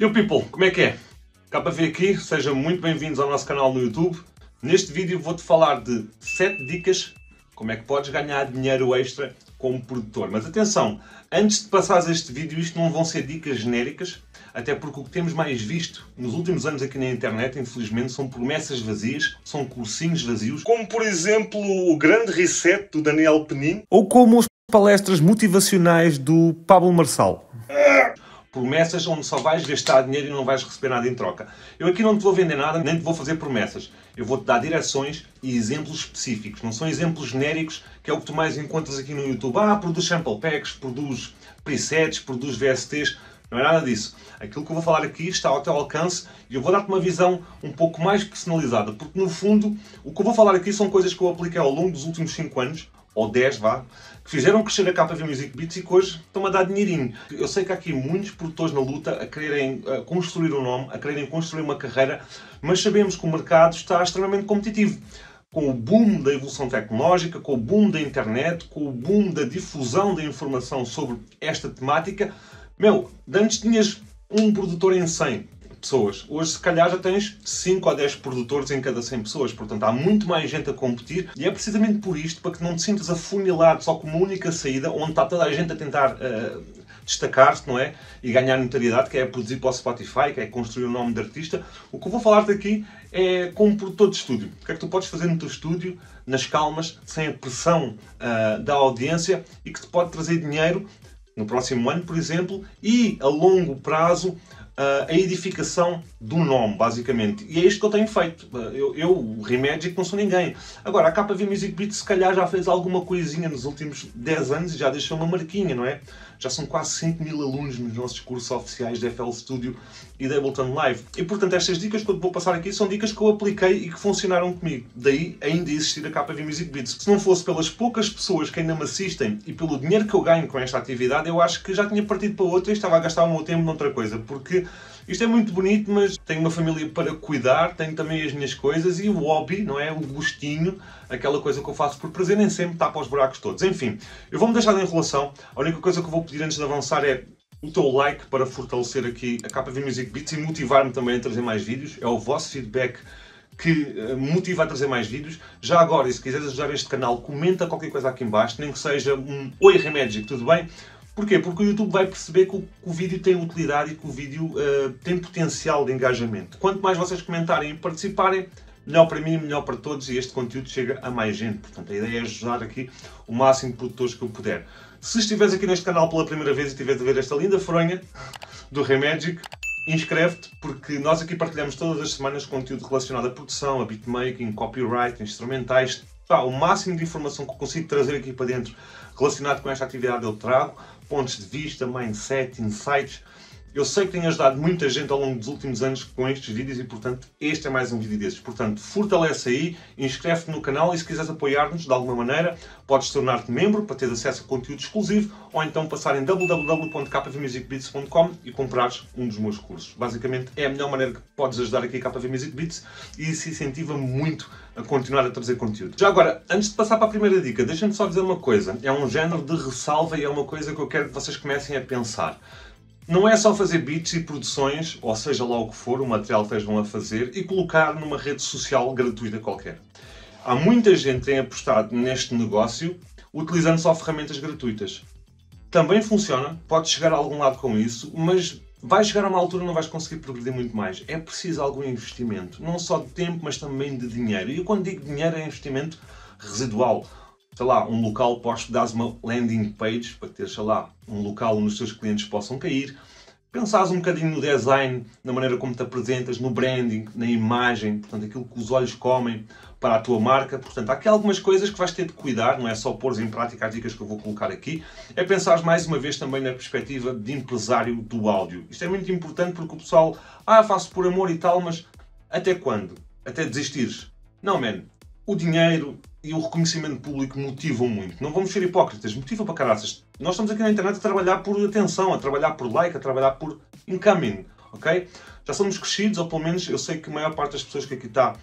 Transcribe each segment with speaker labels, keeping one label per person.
Speaker 1: Yo people, como é que é? KV aqui, sejam muito bem-vindos ao nosso canal no YouTube. Neste vídeo vou-te falar de 7 dicas como é que podes ganhar dinheiro extra como produtor. Mas atenção, antes de passares este vídeo, isto não vão ser dicas genéricas, até porque o que temos mais visto nos últimos anos aqui na internet, infelizmente, são promessas vazias, são cursinhos vazios, como por exemplo o Grande Reset do Daniel Penin,
Speaker 2: ou como as palestras motivacionais do Pablo Marçal.
Speaker 1: Promessas onde só vais gastar dinheiro e não vais receber nada em troca. Eu aqui não te vou vender nada, nem te vou fazer promessas. Eu vou-te dar direções e exemplos específicos. Não são exemplos genéricos, que é o que tu mais encontras aqui no YouTube. Produz sample packs, produz presets, produz VSTs. Não é nada disso. Aquilo que eu vou falar aqui está ao teu alcance e eu vou dar-te uma visão um pouco mais personalizada. Porque no fundo, o que eu vou falar aqui são coisas que eu apliquei ao longo dos últimos 5 anos, ou 10 vá, que fizeram crescer a KV Music Beats e que hoje estão-me a dar dinheirinho. Eu sei que há aqui muitos produtores na luta a quererem construir um nome, a quererem construir uma carreira, mas sabemos que o mercado está extremamente competitivo. Com o boom da evolução tecnológica, com o boom da internet, com o boom da difusão da informação sobre esta temática, antes tinhas um produtor em 100 pessoas. Hoje, se calhar, já tens 5 ou 10 produtores em cada 100 pessoas. Portanto, há muito mais gente a competir e é precisamente por isto, para que não te sintas afunilado só com uma única saída, onde está toda a gente a tentar destacar-se, não é? E ganhar notoriedade, que é produzir para o Spotify, que é construir o nome de artista. O que eu vou falar-te aqui é como produtor de estúdio. O que é que tu podes fazer no teu estúdio, nas calmas, sem a pressão da audiência e que te pode trazer dinheiro no próximo ano, por exemplo, e a longo prazo a edificação do nome, basicamente. E é isto que eu tenho feito. Eu o Remagic, não sou ninguém. Agora, a KV Music Beats se calhar já fez alguma coisinha nos últimos 10 anos e já deixou uma marquinha, não é? Já são quase 5.000 alunos nos nossos cursos oficiais de FL Studio e da Ableton Live. E, portanto, estas dicas que eu te vou passar aqui são dicas que eu apliquei e que funcionaram comigo. Daí ainda existir a KV Music Beats. Se não fosse pelas poucas pessoas que ainda me assistem e pelo dinheiro que eu ganho com esta atividade, eu acho que já tinha partido para outra e estava a gastar o meu tempo noutra coisa. Porque isto é muito bonito, mas tenho uma família para cuidar, tenho também as minhas coisas e o hobby, não é? O gostinho, aquela coisa que eu faço por prazer, nem sempre tapa os buracos todos. Enfim, eu vou-me deixar de enrolação. A única coisa que eu vou pedir antes de avançar é o teu like para fortalecer aqui a KV Music Beats e motivar-me também a trazer mais vídeos. É o vosso feedback que motiva a trazer mais vídeos. Já agora, e se quiseres ajudar este canal, comenta qualquer coisa aqui em baixo, nem que seja um Oi Remagic, tudo bem? Porquê? Porque o YouTube vai perceber que o vídeo tem utilidade e que o vídeo tem potencial de engajamento. Quanto mais vocês comentarem e participarem, melhor para mim, melhor para todos e este conteúdo chega a mais gente. Portanto, a ideia é ajudar aqui o máximo de produtores que eu puder. Se estiveres aqui neste canal pela primeira vez e estiveres a ver esta linda fronha do Remagic, inscreve-te, porque nós aqui partilhamos todas as semanas conteúdo relacionado a produção, a beatmaking, copyright, instrumentais. O máximo de informação que eu consigo trazer aqui para dentro relacionado com esta atividade eu trago. Pontos de vista, mindset, insights. Eu sei que tenho ajudado muita gente ao longo dos últimos anos com estes vídeos e, portanto, este é mais um vídeo desses. Portanto, fortalece aí, inscreve-te no canal e se quiseres apoiar-nos de alguma maneira, podes tornar-te membro para ter acesso a conteúdo exclusivo ou então passar em www.kvmusicbeats.com e comprares um dos meus cursos. Basicamente, é a melhor maneira que podes ajudar aqui a KV Music Beats e isso incentiva-me muito a continuar a trazer conteúdo. Já agora, antes de passar para a primeira dica, deixem-me só dizer uma coisa. É um género de ressalva e é uma coisa que eu quero que vocês comecem a pensar. Não é só fazer beats e produções, ou seja lá o que for, o material que estejam a fazer, e colocar numa rede social gratuita qualquer. Há muita gente que tem apostado neste negócio utilizando só ferramentas gratuitas. Também funciona, podes chegar a algum lado com isso, mas vai chegar a uma altura e não vais conseguir progredir muito mais. É preciso algum investimento, não só de tempo, mas também de dinheiro. E eu quando digo dinheiro é investimento residual. Sei lá, um local para hospedares uma landing page, para ter, sei lá, um local onde os teus clientes possam cair. Pensares um bocadinho no design, na maneira como te apresentas, no branding, na imagem, portanto, aquilo que os olhos comem para a tua marca. Portanto, há aqui algumas coisas que vais ter de cuidar, não é só pôr em prática as dicas que eu vou colocar aqui. É pensar mais uma vez também na perspectiva de empresário do áudio. Isto é muito importante porque o pessoal, faço por amor e tal, mas até quando? Até desistires? Não, man. O dinheiro e o reconhecimento público motivam muito. Não vamos ser hipócritas, motivam para caraças. Nós estamos aqui na internet a trabalhar por atenção, a trabalhar por like, a trabalhar por incoming, ok? Já somos crescidos, ou pelo menos eu sei que a maior parte das pessoas que aqui está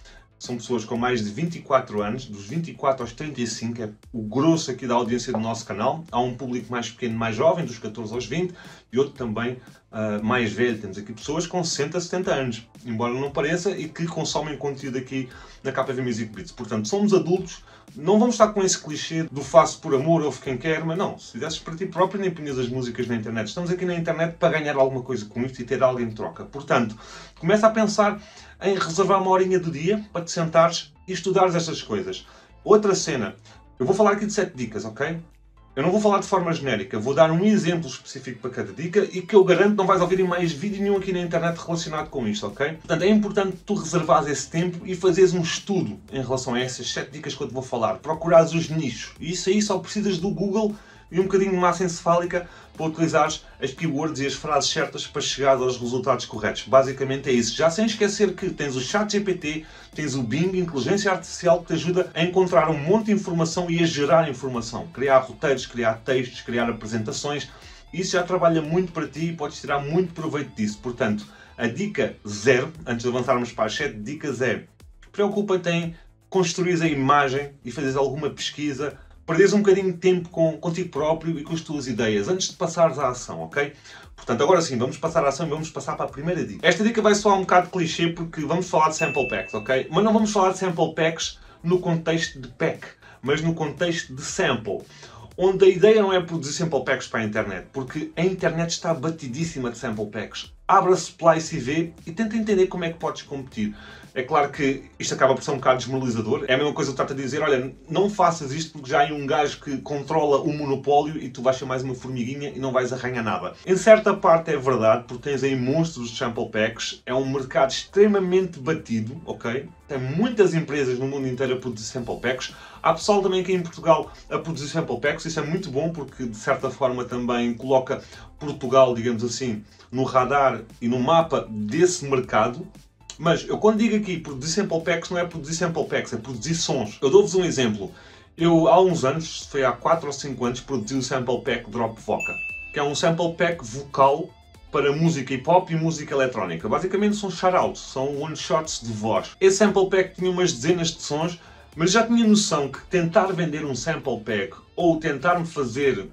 Speaker 1: são pessoas com mais de 24 anos, dos 24 aos 35, é o grosso aqui da audiência do nosso canal. Há um público mais pequeno, mais jovem, dos 14 aos 20, e outro também mais velho. Temos aqui pessoas com 60, 70 anos, embora não pareça, e que consomem conteúdo aqui na KV Music Beats. Portanto, somos adultos, não vamos estar com esse clichê do faço por amor, ouve quem quer, mas não, se fizesses para ti próprio nem punhas as músicas na internet. Estamos aqui na internet para ganhar alguma coisa com isto e ter alguém de troca. Portanto, começa a pensar em reservar uma horinha do dia para te sentares e estudares estas coisas. Outra cena, eu vou falar aqui de 7 dicas, ok? Eu não vou falar de forma genérica, vou dar um exemplo específico para cada dica e que eu garanto não vais ouvir em mais vídeo nenhum aqui na internet relacionado com isto, ok? Portanto, é importante tu reservares esse tempo e fazeres um estudo em relação a essas 7 dicas que eu te vou falar. Procurares os nichos. E isso aí só precisas do Google e um bocadinho de massa encefálica para utilizares as keywords e as frases certas para chegar aos resultados corretos. Basicamente é isso. Já sem esquecer que tens o ChatGPT, tens o Bing, inteligência artificial, que te ajuda a encontrar um monte de informação e a gerar informação. Criar roteiros, criar textos, criar apresentações. Isso já trabalha muito para ti e podes tirar muito proveito disso. Portanto, a dica 0, antes de avançarmos para as 7 dicas, é: preocupa-te em construir a imagem e fazeres alguma pesquisa. Perderes um bocadinho de tempo contigo próprio e com as tuas ideias, antes de passares à ação, ok? Portanto, agora sim, vamos passar à ação e vamos passar para a primeira dica. Esta dica vai soar um bocado clichê porque vamos falar de sample packs, ok? Mas não vamos falar de sample packs no contexto de pack, mas no contexto de sample. Onde a ideia não é produzir sample packs para a internet, porque a internet está batidíssima de sample packs. Abra a Splice e vê e tenta entender como é que podes competir. É claro que isto acaba por ser um bocado desmoralizador. É a mesma coisa que trata de dizer, olha, não faças isto porque já há um gajo que controla o monopólio e tu vais ser mais uma formiguinha e não vais arranhar nada. Em certa parte é verdade, porque tens aí monstros de sample packs. É um mercado extremamente batido, ok? Tem muitas empresas no mundo inteiro a produzir sample packs. Há pessoal também aqui em Portugal a produzir sample packs. Isso é muito bom porque, de certa forma, também coloca Portugal, digamos assim, no radar e no mapa desse mercado. Mas eu quando digo aqui produzir sample packs, não é produzir sample packs, é produzir sons. Eu dou-vos um exemplo. Eu há uns anos, foi há 4 ou 5 anos, produzi o sample pack Drop Voca, que é um sample pack vocal para música hip hop e música eletrónica. Basicamente são shoutouts, são one-shots de voz. Esse sample pack tinha umas dezenas de sons, mas já tinha noção que tentar vender um sample pack ou tentar me fazer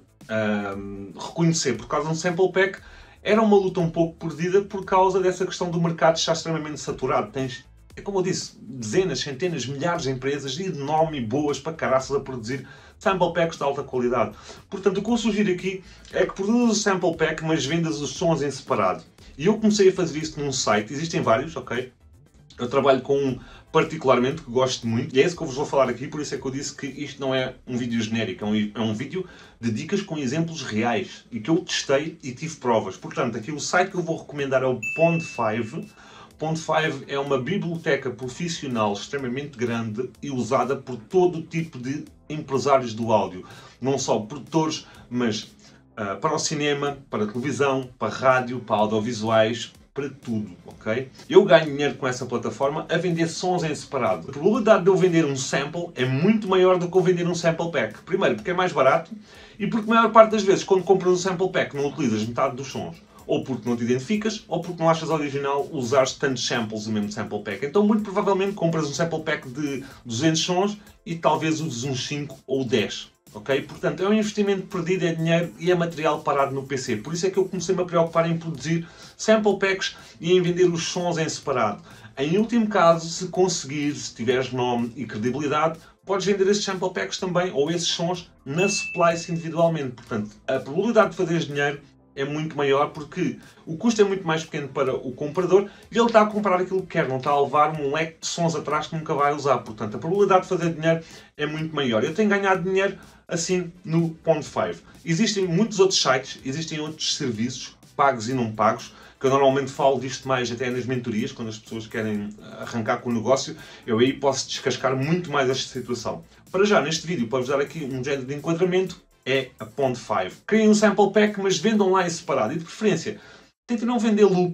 Speaker 1: reconhecer por causa de um sample pack era uma luta um pouco perdida por causa dessa questão do mercado estar extremamente saturado. Tens, é como eu disse, dezenas, centenas, milhares de empresas e de nome e boas para caraças a produzir sample packs de alta qualidade. Portanto, o que eu sugiro aqui é que produzas o sample pack, mas vendas os sons em separado. E eu comecei a fazer isso num site, existem vários, ok? Eu trabalho com um particularmente que gosto muito, e é isso que eu vos vou falar aqui, por isso é que eu disse que isto não é um vídeo genérico, é um vídeo de dicas com exemplos reais, e que eu testei e tive provas. Portanto, aqui o site que eu vou recomendar é o Pond5. Pond5 é uma biblioteca profissional extremamente grande e usada por todo o tipo de empresários do áudio. Não só produtores, mas para o cinema, para a televisão, para a rádio, para audiovisuais, para tudo, ok? Eu ganho dinheiro com essa plataforma a vender sons em separado. A probabilidade de eu vender um sample é muito maior do que eu vender um sample pack. Primeiro, porque é mais barato e porque a maior parte das vezes, quando compras um sample pack, não utilizas metade dos sons. Ou porque não te identificas, ou porque não achas original usares tantos samples do mesmo sample pack. Então, muito provavelmente, compras um sample pack de 200 sons e talvez uses uns 5 ou 10. Ok? Portanto, é um investimento perdido, é dinheiro e é material parado no PC. Por isso é que eu comecei-me a preocupar em produzir sample packs e em vender os sons em separado. Em último caso, se conseguires, se tiveres nome e credibilidade, podes vender esses sample packs também, ou esses sons, na Splice individualmente. Portanto, a probabilidade de fazeres dinheiro é muito maior porque o custo é muito mais pequeno para o comprador e ele está a comprar aquilo que quer, não está a levar um leque de sons atrás que nunca vai usar. Portanto, a probabilidade de fazer dinheiro é muito maior. Eu tenho ganhado dinheiro assim no Pond5. Existem muitos outros sites, existem outros serviços, pagos e não pagos, que eu normalmente falo disto mais até nas mentorias, quando as pessoas querem arrancar com o negócio, eu aí posso descascar muito mais esta situação. Para já, neste vídeo, para vos dar aqui um género de enquadramento, é a Pond5. Criem um sample pack, mas vendam lá em separado. E de preferência, tentem não vender loops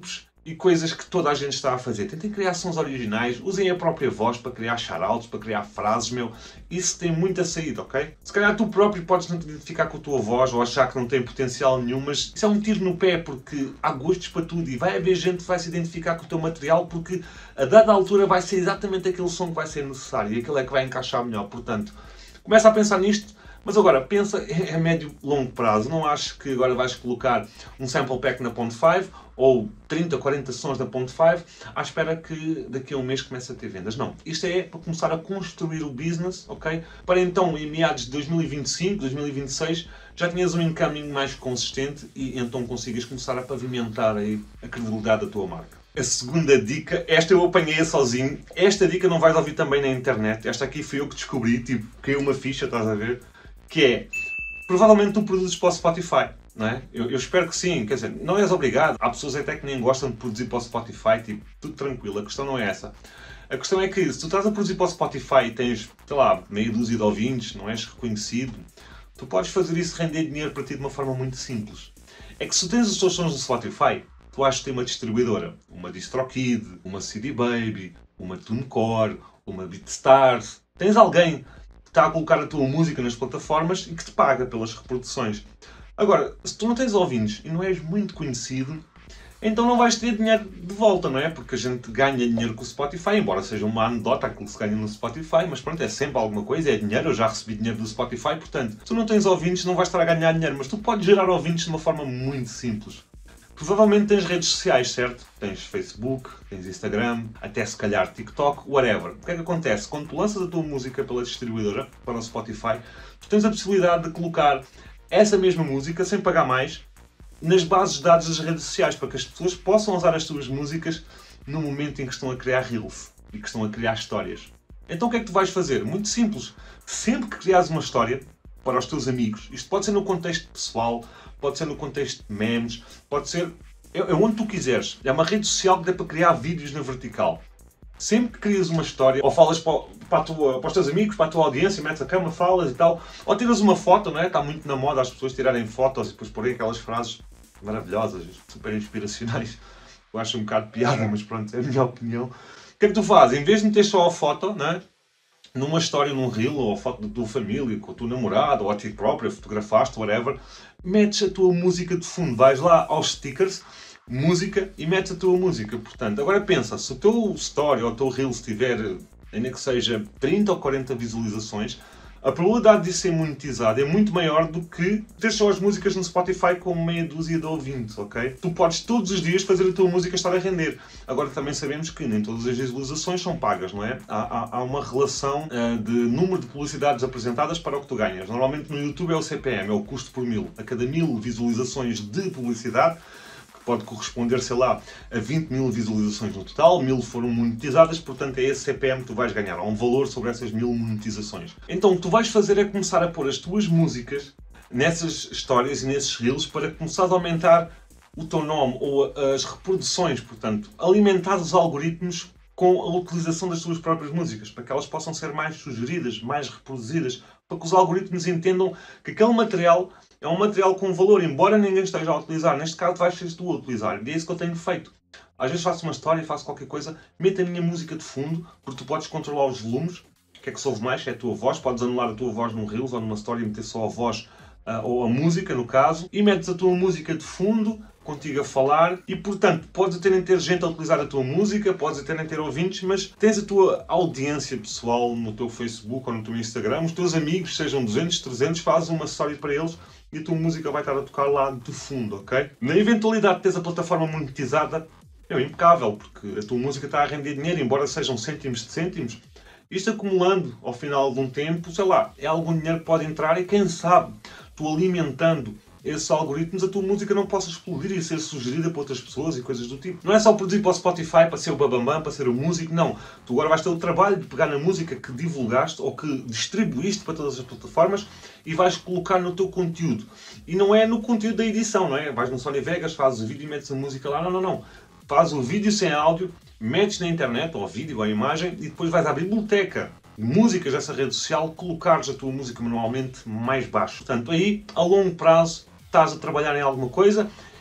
Speaker 1: e coisas que toda a gente está a fazer. Tentem criar sons originais, usem a própria voz para criar shoutouts, para criar frases, meu. Isso tem muita saída, ok? Se calhar tu próprio podes não te identificar com a tua voz ou achar que não tem potencial nenhum, mas isso é um tiro no pé, porque há gostos para tudo e vai haver gente que vai se identificar com o teu material, porque a dada altura vai ser exatamente aquele som que vai ser necessário e aquele é que vai encaixar melhor. Portanto, começa a pensar nisto. Mas agora, pensa a médio e longo prazo. Não acho que agora vais colocar um sample pack na Pond 5 ou 30, 40 sons na Pond 5 à espera que daqui a um mês comece a ter vendas. Não. Isto é para começar a construir o business, ok? Para então, em meados de 2025, 2026, já tinhas um incoming mais consistente e então consigas começar a pavimentar aí a credibilidade da tua marca. A segunda dica, esta eu apanhei sozinho. Esta dica não vais ouvir também na internet. Esta aqui fui eu que descobri, tipo, caiu uma ficha, estás a ver? Que é, provavelmente tu produzes para o Spotify, não é? Eu espero que sim, quer dizer, não és obrigado. Há pessoas até que nem gostam de produzir para o Spotify, tipo, tudo tranquilo, a questão não é essa. A questão é que se tu estás a produzir para o Spotify e tens, sei lá, meia dúzia de ouvintes, não és reconhecido, tu podes fazer isso render dinheiro para ti de uma forma muito simples. É que se tens os teus sons no Spotify, tu achas que tem uma distribuidora, uma DistroKid, uma CD Baby, uma TuneCore, uma BeatStars, tens alguém está a colocar a tua música nas plataformas e que te paga pelas reproduções. Agora, se tu não tens ouvintes e não és muito conhecido, então não vais ter dinheiro de volta, não é? Porque a gente ganha dinheiro com o Spotify, embora seja uma anedota aquilo que se ganha no Spotify, mas pronto, é sempre alguma coisa, é dinheiro, eu já recebi dinheiro do Spotify, portanto, se tu não tens ouvintes não vais estar a ganhar dinheiro, mas tu podes gerar ouvintes de uma forma muito simples. Provavelmente tens redes sociais, certo? Tens Facebook, tens Instagram, até se calhar TikTok, whatever. O que é que acontece? Quando tu lanças a tua música pela distribuidora, para o Spotify, tu tens a possibilidade de colocar essa mesma música, sem pagar mais, nas bases de dados das redes sociais, para que as pessoas possam usar as tuas músicas no momento em que estão a criar reels e que estão a criar histórias. Então o que é que tu vais fazer? Muito simples. Sempre que criares uma história para os teus amigos, isto pode ser no contexto pessoal, pode ser no contexto de memes, pode ser onde tu quiseres. É uma rede social que dá para criar vídeos na vertical. Sempre que crias uma história, ou falas para os teus amigos, para a tua audiência, metes a câmera, falas e tal, ou tiras uma foto, não é? Está muito na moda as pessoas tirarem fotos e depois porem aquelas frases maravilhosas, super inspiracionais. Eu acho um bocado de piada, mas pronto, é a minha opinião. O que é que tu fazes? Em vez de meter só a foto, não é? Numa história, num reel, ou a foto da tua família, com a tua namorada, ou a ti própria, fotografaste, whatever, metes a tua música de fundo. Vais lá aos stickers, música, e metes a tua música. Portanto, agora pensa, se o teu story ou o teu reel tiver, ainda que seja 30 ou 40 visualizações, a probabilidade de ser monetizado é muito maior do que ter só as músicas no Spotify com meia dúzia de ouvintes, ok? Tu podes todos os dias fazer a tua música estar a render. Agora também sabemos que nem todas as visualizações são pagas, não é? Há uma relação de número de publicidades apresentadas para o que tu ganhas. Normalmente no YouTube é o CPM, é o custo por 1000. A cada 1000 visualizações de publicidade, pode corresponder, sei lá, a 20 mil visualizações no total, 1000 foram monetizadas, portanto é esse CPM que tu vais ganhar, há um valor sobre essas 1000 monetizações. Então o que tu vais fazer é começar a pôr as tuas músicas nessas histórias e nesses reels para começar a aumentar o teu nome ou as reproduções, portanto, alimentar os algoritmos com a utilização das tuas próprias músicas, para que elas possam ser mais sugeridas, mais reproduzidas, para que os algoritmos entendam que aquele material é um material com valor, embora ninguém esteja a utilizar. Neste caso vais ser tu a utilizar. E é isso que eu tenho feito. Às vezes faço uma história, faço qualquer coisa, meto a minha música de fundo, porque tu podes controlar os volumes. O que é que se ouve mais? É a tua voz. Podes anular a tua voz num Reels ou numa story e meter só a voz ou a música, no caso. E metes a tua música de fundo, contigo a falar. E, portanto, podes até nem ter gente a utilizar a tua música, podes até nem ter ouvintes, mas tens a tua audiência pessoal no teu Facebook ou no teu Instagram. Os teus amigos, sejam 200, 300, fazes uma story para eles e a tua música vai estar a tocar lá de fundo, ok? Na eventualidade de teres a plataforma monetizada, é impecável, porque a tua música está a render dinheiro, embora sejam cêntimos de cêntimos. Isto acumulando ao final de um tempo, sei lá, é algum dinheiro que pode entrar e quem sabe, tu alimentando esses algoritmos, a tua música não possa explodir e ser sugerida para outras pessoas e coisas do tipo. Não é só produzir para o Spotify, para ser o babambam, para ser o músico, não. Tu agora vais ter o trabalho de pegar na música que divulgaste ou que distribuíste para todas as plataformas e vais colocar no teu conteúdo. E não é no conteúdo da edição, não é? Vais no Sony Vegas, fazes o vídeo e metes a música lá. Não, não, não. Fazes o vídeo sem áudio, metes na internet, ou vídeo, ou a imagem, e depois vais à biblioteca de músicas dessa rede social, colocares a tua música manualmente mais baixo. Portanto, aí, a longo prazo, estás a trabalhar em alguma coisa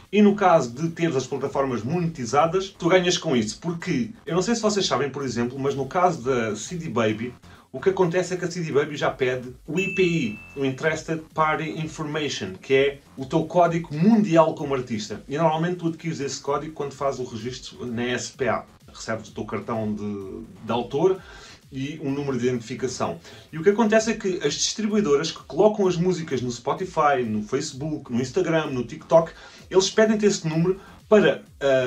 Speaker 1: E no caso de teres as plataformas monetizadas, tu ganhas com isso. Porque, eu não sei se vocês sabem, por exemplo, mas no caso da CD Baby, o que acontece é que a CD Baby já pede o IPI, o Interested Party Information, que é o teu código mundial como artista. E normalmente tu adquires esse código quando fazes o registro na SPA. Recebes o teu cartão de autor e um número de identificação. E o que acontece é que as distribuidoras que colocam as músicas no Spotify, no Facebook, no Instagram, no TikTok, eles pedem-te esse número para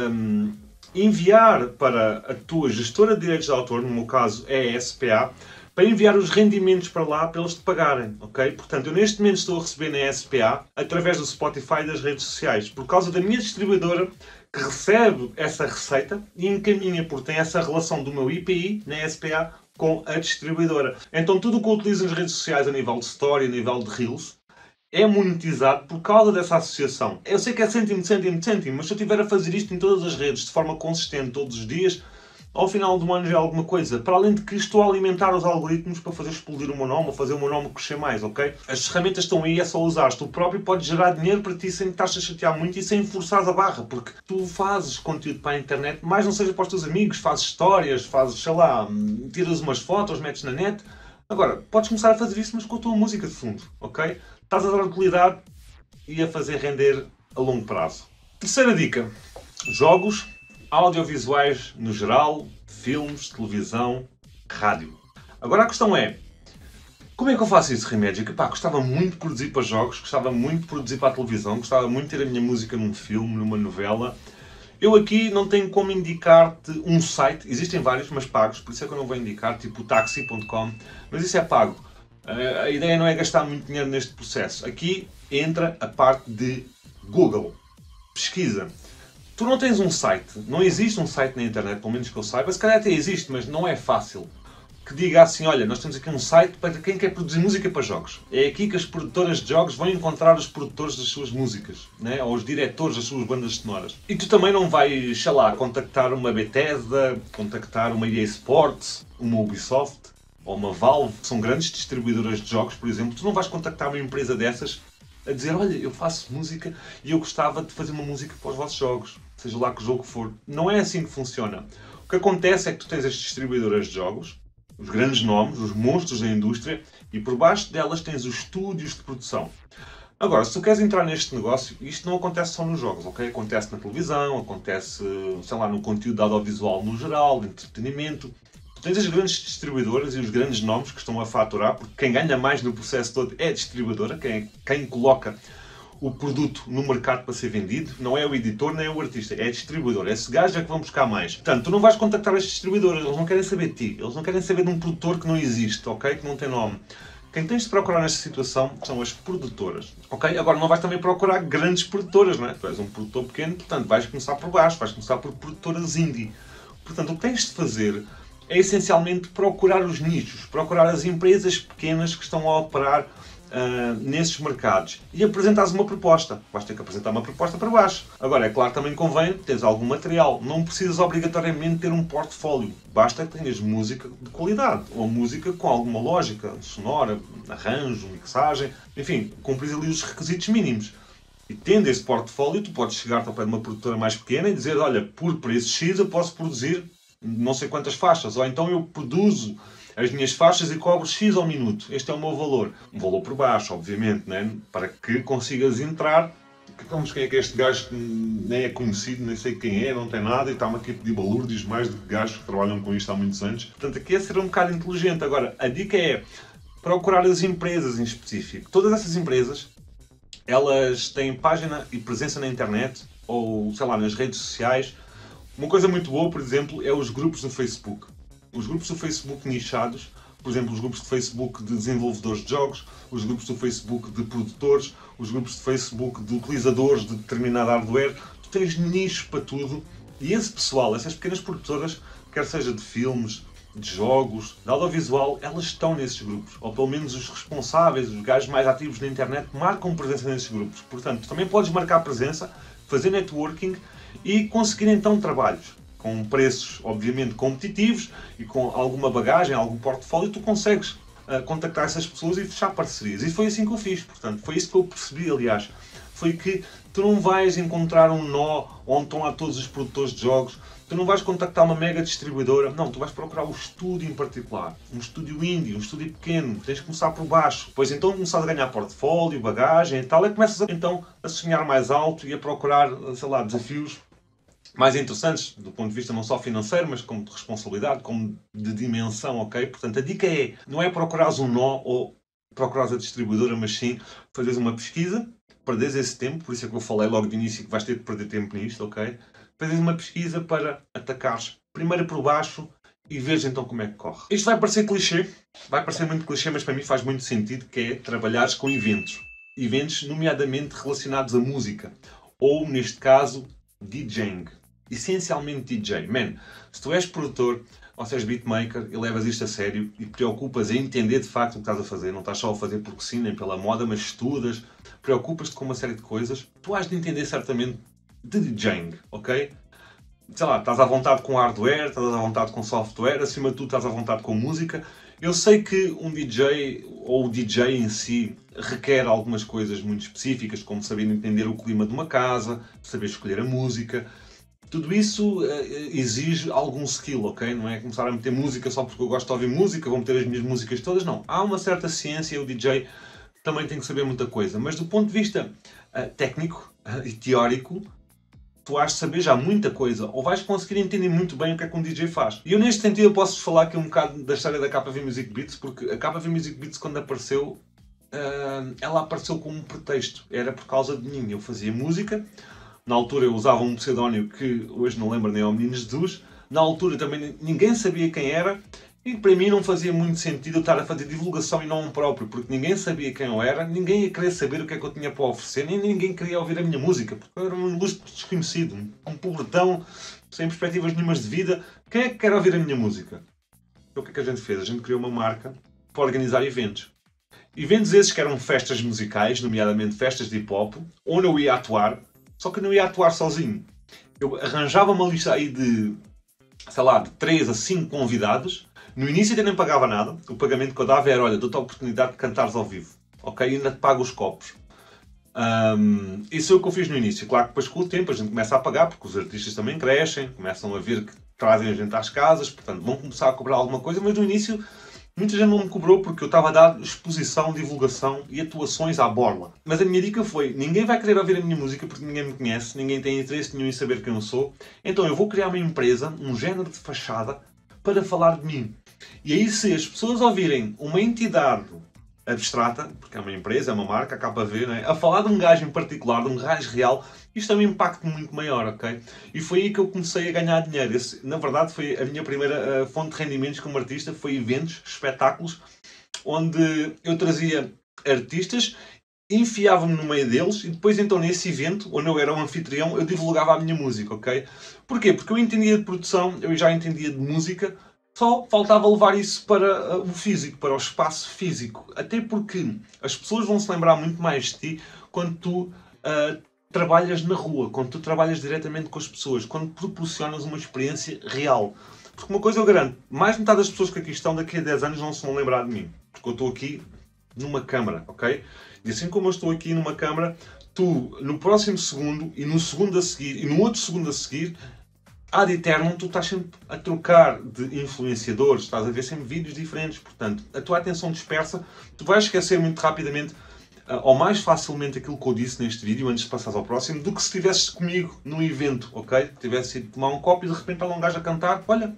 Speaker 1: enviar para a tua gestora de direitos de autor, no meu caso é a SPA, para enviar os rendimentos para lá para eles te pagarem, ok? Portanto, eu neste momento estou a receber na SPA através do Spotify e das redes sociais, por causa da minha distribuidora que recebe essa receita e encaminha, porque tem essa relação do meu IPI na SPA com a distribuidora. Então tudo o que eu utilizo nas redes sociais a nível de story, a nível de reels, é monetizado por causa dessa associação. Eu sei que é cêntimo, cêntimo, cêntimo, mas se eu estiver a fazer isto em todas as redes, de forma consistente, todos os dias, ao final do ano já é alguma coisa. Para além de que estou a alimentar os algoritmos para fazer explodir o meu nome, ou fazer o meu nome crescer mais, ok? As ferramentas estão aí, é só usar. Tu próprio podes gerar dinheiro para ti sem estar-te a chatear muito e sem forçar a barra, porque tu fazes conteúdo para a internet, mais não seja para os teus amigos, fazes histórias, fazes, sei lá, tiras umas fotos, metes na net. Agora, podes começar a fazer isso, mas com a tua música de fundo, ok? Estás a dar utilidade e a fazer render a longo prazo. Terceira dica. Jogos audiovisuais no geral, filmes, televisão, rádio. Agora a questão é, como é que eu faço isso, Remédio? Que, gostava muito de produzir para jogos, gostava muito de produzir para a televisão, gostava muito de ter a minha música num filme, numa novela. Eu aqui não tenho como indicar-te um site, existem vários, mas pagos, por isso é que eu não vou indicar, tipo taxi.com, mas isso é pago. A ideia não é gastar muito dinheiro neste processo. Aqui entra a parte de Google. Pesquisa. Tu não tens um site, não existe um site na internet, pelo menos que eu saiba, se calhar até existe, mas não é fácil, que diga assim, olha, nós temos aqui um site para quem quer produzir música para jogos. É aqui que as produtoras de jogos vão encontrar os produtores das suas músicas, né? Ou os diretores das suas bandas sonoras. E tu também não vais, sei lá, contactar uma Bethesda, contactar uma EA Sports, uma Ubisoft, ou uma Valve, que são grandes distribuidoras de jogos, por exemplo. Tu não vais contactar uma empresa dessas a dizer, olha, eu faço música e eu gostava de fazer uma música para os vossos jogos, seja lá que jogo for. Não é assim que funciona. O que acontece é que tu tens as distribuidoras de jogos, os grandes nomes, os monstros da indústria, e por baixo delas tens os estúdios de produção. Agora, se tu queres entrar neste negócio, isto não acontece só nos jogos, ok? Acontece na televisão, acontece, sei lá, no conteúdo audiovisual no geral, de entretenimento. Tu tens as grandes distribuidoras e os grandes nomes que estão a faturar, porque quem ganha mais no processo todo é a distribuidora, quem coloca o produto no mercado para ser vendido, não é o editor nem é o artista, é a distribuidora. Esse gajo é que vão buscar mais. Portanto, tu não vais contactar as distribuidoras, eles não querem saber de ti, eles não querem saber de um produtor que não existe, ok? Que não tem nome. Quem tens de procurar nesta situação são as produtoras, ok? Agora não vais também procurar grandes produtoras, não é? Tu és um produtor pequeno, portanto vais começar por baixo, vais começar por produtoras indie. Portanto, o que tens de fazer é essencialmente procurar os nichos, procurar as empresas pequenas que estão a operar nesses mercados e apresentares uma proposta. Vais ter que apresentar uma proposta para baixo. Agora, é claro, também convém teres algum material. Não precisas obrigatoriamente ter um portfólio. Basta que tenhas música de qualidade ou música com alguma lógica sonora, arranjo, mixagem, enfim, cumprir ali os requisitos mínimos. E tendo esse portfólio, tu podes chegar ao pé de uma produtora mais pequena e dizer, olha, por preço X eu posso produzir não sei quantas faixas, ou então eu produzo as minhas faixas e cobro X ao minuto. Este é o meu valor. Um valor por baixo, obviamente, né? Para que consigas entrar. Vamos, quem é que este gajo nem é conhecido, nem sei quem é, não tem nada, e está-me aqui a pedir balúrdios mais do que gajos que trabalham com isto há muitos anos. Portanto, aqui é ser um bocado inteligente. Agora, a dica é procurar as empresas em específico. Todas essas empresas, elas têm página e presença na internet, ou, sei lá, nas redes sociais. Uma coisa muito boa, por exemplo, é os grupos do Facebook. Os grupos do Facebook nichados, por exemplo, os grupos do Facebook de desenvolvedores de jogos, os grupos do Facebook de produtores, os grupos do Facebook de utilizadores de determinado hardware. Tu tens nichos para tudo e esse pessoal, essas pequenas produtoras, quer seja de filmes, de jogos, de audiovisual, elas estão nesses grupos. Ou pelo menos os responsáveis, os gajos mais ativos na internet, marcam presença nesses grupos. Portanto, também podes marcar presença, fazer networking e conseguir então trabalhos com preços obviamente competitivos e com alguma bagagem, algum portfólio, tu consegues contactar essas pessoas e fechar parcerias. E foi assim que eu fiz, portanto, foi isso que eu percebi, aliás. foi que tu não vais encontrar um nó onde estão lá todos os produtores de jogos, tu não vais contactar uma mega distribuidora, não, tu vais procurar um estúdio em particular, um estúdio indie, um estúdio pequeno, tens que começar por baixo, pois então começas a ganhar portfólio, bagagem e tal, e começas então a sonhar mais alto e a procurar, sei lá, desafios mais interessantes, do ponto de vista não só financeiro, mas como de responsabilidade, como de dimensão, ok? Portanto, a dica é, não é procurares um nó ou procurares a distribuidora, mas sim fazeres uma pesquisa, perderes esse tempo, por isso é que eu falei logo de início que vais ter de perder tempo nisto, ok? Fazeres uma pesquisa para atacares primeiro por baixo e veres então como é que corre. Isto vai parecer clichê, vai parecer muito clichê, mas para mim faz muito sentido, que é trabalhares com eventos. Eventos nomeadamente relacionados à música, ou neste caso, DJing. Essencialmente DJ. Man, se tu és produtor, ou seja beatmaker, e levas isto a sério e preocupas em entender de facto o que estás a fazer, não estás só a fazer porque sim, nem pela moda, mas estudas, preocupas-te com uma série de coisas, tu has de entender certamente de DJing, ok? Sei lá, estás à vontade com hardware, estás à vontade com software, acima de tudo estás à vontade com música. Eu sei que um DJ, ou o DJ em si, requer algumas coisas muito específicas, como saber entender o clima de uma casa, saber escolher a música. Tudo isso exige algum skill, ok? Não é começar a meter música só porque eu gosto de ouvir música, vou meter as minhas músicas todas, não. Há uma certa ciência, o DJ também tem que saber muita coisa, mas do ponto de vista técnico e teórico, tu has de saber já muita coisa, ou vais conseguir entender muito bem o que é que um DJ faz. E eu neste sentido eu posso falar aqui um bocado da história da KV Music Beats, porque a KV Music Beats quando apareceu, ela apareceu como um pretexto, era por causa de mim, eu fazia música. Na altura eu usava um pseudónimo que hoje não lembro nem ao Menino Jesus. Na altura também ninguém sabia quem era. E para mim não fazia muito sentido eu estar a fazer divulgação e não um próprio. Porque ninguém sabia quem eu era. Ninguém ia querer saber o que é que eu tinha para oferecer. Nem ninguém queria ouvir a minha música. Porque eu era um ilustre desconhecido. Um pobretão, sem perspectivas nenhumas de vida. Quem é que quer ouvir a minha música? Então o que é que a gente fez? A gente criou uma marca para organizar eventos. Eventos esses que eram festas musicais, nomeadamente festas de hip-hop, onde eu ia atuar. Só que eu não ia atuar sozinho. Eu arranjava uma lista aí de, sei lá, de 3 a 5 convidados. No início eu nem pagava nada. O pagamento que eu dava era, olha, dou-te a oportunidade de cantares ao vivo. Ok? E ainda te pago os copos. Isso é o que eu fiz no início. Claro que depois com o tempo a gente começa a pagar, porque os artistas também crescem, começam a ver que trazem a gente às casas, portanto vão começar a cobrar alguma coisa, mas no início muita gente não me cobrou porque eu estava a dar exposição, divulgação e atuações à borla. Mas a minha dica foi, ninguém vai querer ouvir a minha música porque ninguém me conhece, ninguém tem interesse nenhum em saber quem eu sou, então eu vou criar uma empresa, um género de fachada, para falar de mim. E aí se as pessoas ouvirem uma entidade abstrata, porque é uma empresa, é uma marca, a KV, né? A falar de um gajo em particular, de um gajo real, isto é um impacto muito maior, ok? E foi aí que eu comecei a ganhar dinheiro. Na verdade, foi a minha primeira fonte de rendimentos como artista, foi eventos, espetáculos, onde eu trazia artistas, enfiava-me no meio deles e depois então nesse evento, onde eu era um anfitrião, eu divulgava a minha música, ok? Porquê? Porque eu entendia de produção, eu já entendia de música, só faltava levar isso para o físico, para o espaço físico. Até porque as pessoas vão se lembrar muito mais de ti quando tu trabalhas na rua, quando tu trabalhas diretamente com as pessoas, quando proporcionas uma experiência real. Porque uma coisa eu garanto, mais de metade das pessoas que aqui estão daqui a 10 anos não se vão lembrar de mim. Porque eu estou aqui numa câmara, ok? E assim como eu estou aqui numa câmara, tu no próximo segundo, e no segundo a seguir, e no outro segundo a seguir, ad eternum, tu estás sempre a trocar de influenciadores, estás a ver sempre vídeos diferentes, portanto, a tua atenção dispersa, tu vais esquecer muito rapidamente ou mais facilmente aquilo que eu disse neste vídeo antes de passares ao próximo, do que se estivesses comigo num evento, ok? Tivesse ido tomar um copo e de repente há um gajo a cantar, olha,